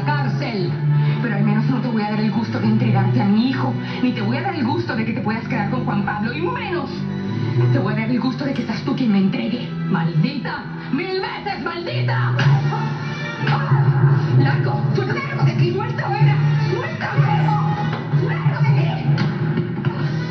cárcel. Pero al menos no te voy a dar el gusto de entregarte a mi hijo, ni te voy a dar el gusto de que te puedas quedar con Juan Pablo, y menos te voy a dar el gusto de que seas tú quien me entregue. ¡Maldita! ¡Mil veces maldita!